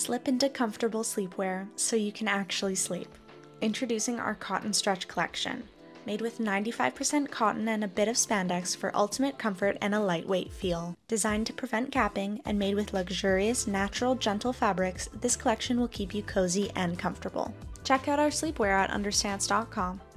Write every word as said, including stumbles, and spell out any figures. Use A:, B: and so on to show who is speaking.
A: Slip into comfortable sleepwear so you can actually sleep. Introducing our cotton stretch collection, made with ninety-five percent cotton and a bit of spandex for ultimate comfort and a lightweight feel. Designed to prevent capping and made with luxurious, natural, gentle fabrics, this collection will keep you cozy and comfortable. Check out our sleepwear at understance dot com.